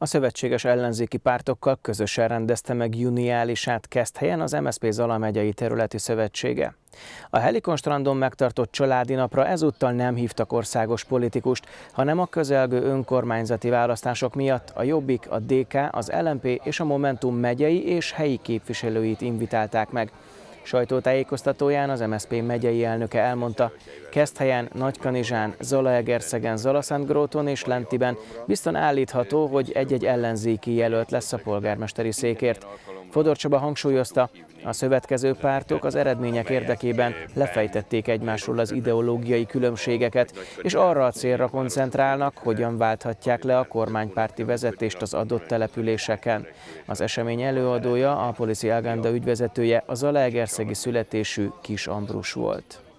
A szövetséges ellenzéki pártokkal közösen rendezte meg júniálisát Keszthelyen az MSZP Zala megyei területi szövetsége. A Helikon strandon megtartott családi napra ezúttal nem hívtak országos politikust, hanem a közelgő önkormányzati választások miatt a Jobbik, a DK, az LMP és a Momentum megyei és helyi képviselőit invitálták meg. Sajtótájékoztatóján az MSZP megyei elnöke elmondta, Keszthelyen, Nagykanizsán, Zalaegerszegen, Zalaszentgróton és Lentiben bizton állítható, hogy egy-egy ellenzéki jelölt lesz a polgármesteri székért. Fodor Csaba hangsúlyozta, a szövetkező pártok az eredmények érdekében lefejtették egymásról az ideológiai különbségeket, és arra a célra koncentrálnak, hogyan válthatják le a kormánypárti vezetést az adott településeken. Az esemény előadója, a Policy Agenda ügyvezetője, a zalaegerszegi születésű Kis Ambrus volt.